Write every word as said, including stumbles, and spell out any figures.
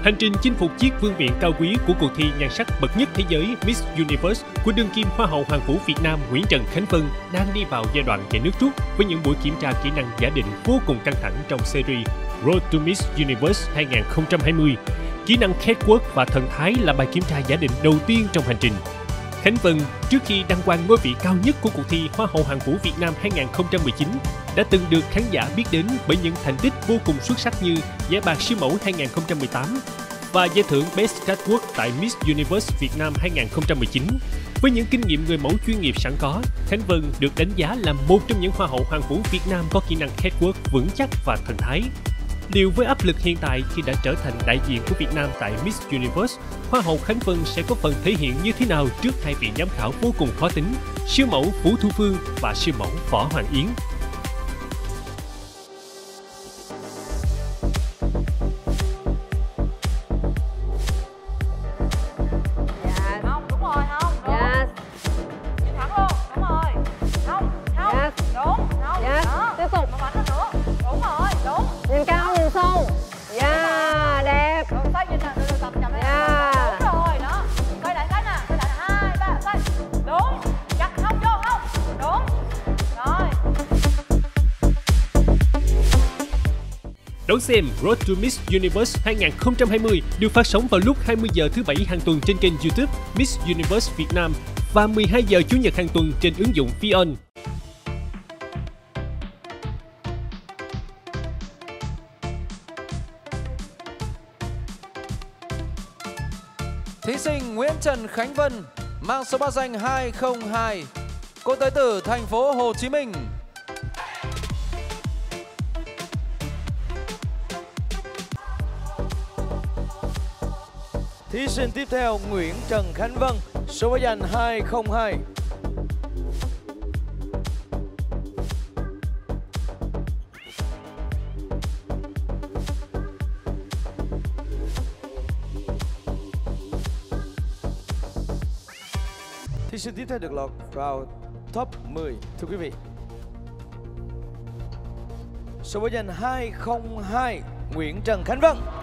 Hành trình chinh phục chiếc vương miện cao quý của cuộc thi nhan sắc bậc nhất thế giới Miss Universe của đương kim Hoa hậu Hoàng vũ Việt Nam Nguyễn Trần Khánh Vân đang đi vào giai đoạn chạy nước rút với những buổi kiểm tra kỹ năng giả định vô cùng căng thẳng trong series Road to Miss Universe hai không hai không. Kỹ năng catwalk và thần thái là bài kiểm tra giả định đầu tiên trong hành trình. Khánh Vân, trước khi đăng quang ngôi vị cao nhất của cuộc thi Hoa hậu Hoàng vũ Việt Nam hai không một chín, đã từng được khán giả biết đến bởi những thành tích vô cùng xuất sắc như giải bạc siêu mẫu hai không một tám và giải thưởng Best Catwalk tại Miss Universe Việt Nam hai không một chín. Với những kinh nghiệm người mẫu chuyên nghiệp sẵn có, Khánh Vân được đánh giá là một trong những Hoa hậu Hoàng vũ Việt Nam có kỹ năng catwalk vững chắc và thần thái. Liệu với áp lực hiện tại khi đã trở thành đại diện của Việt Nam tại Miss Universe, Hoa hậu Khánh Vân sẽ có phần thể hiện như thế nào trước hai vị giám khảo vô cùng khó tính, siêu mẫu Vũ Thu Phương và siêu mẫu Võ Hoàng Yến? Đón xem Road to Miss Universe hai không hai không được phát sóng vào lúc hai mươi giờ thứ Bảy hàng tuần trên kênh YouTube Miss Universe Việt Nam và mười hai giờ Chủ nhật hàng tuần trên ứng dụng Vion. Thí sinh Nguyễn Trần Khánh Vân mang số báo danh hai không hai, cô tới từ thành phố Hồ Chí Minh. Thí sinh tiếp theo Nguyễn Trần Khánh Vân, số báo danh hai không hai. Thí sinh tiếp theo được lọt vào top mười, thưa quý vị. Số báo danh hai không hai, Nguyễn Trần Khánh Vân.